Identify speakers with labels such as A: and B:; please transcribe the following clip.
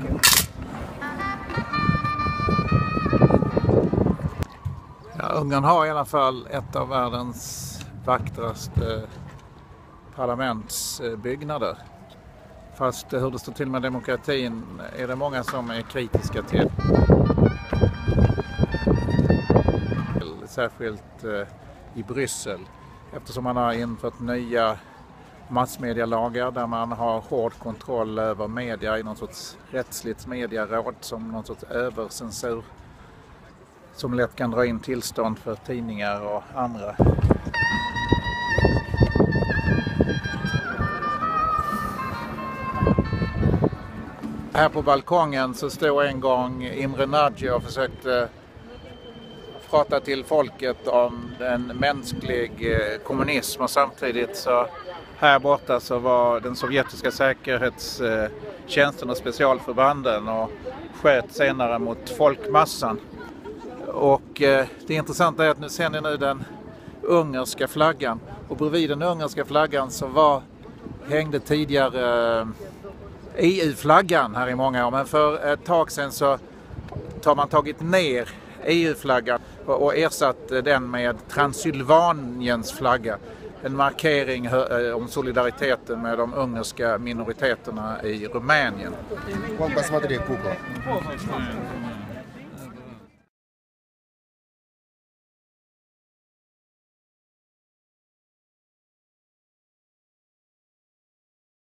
A: Ja, Ungern har i alla fall ett av världens vackraste parlamentsbyggnader. Fast hur det står till med demokratin är det många som är kritiska till. Särskilt i Bryssel, eftersom man har infört nya massmedialagar där man har hård kontroll över media i någon sorts rättsligt medieråd, som någon sorts övercensur som lätt kan dra in tillstånd för tidningar och andra. Här på balkongen så stod en gång Imre Nagy och försökte prata till folket om en mänsklig kommunism, och samtidigt så här borta så var den sovjetiska säkerhetstjänsten och specialförbanden och sköt senare mot folkmassan. Och det intressanta är att nu ser ni nu den ungerska flaggan, och bredvid den ungerska flaggan så hängde tidigare EU-flaggan här i många år, men för ett tag sedan så har man tagit ner EU-flaggan och ersatt den med Transylvaniens flagga. En markering om solidariteten med de ungerska minoriteterna i Rumänien.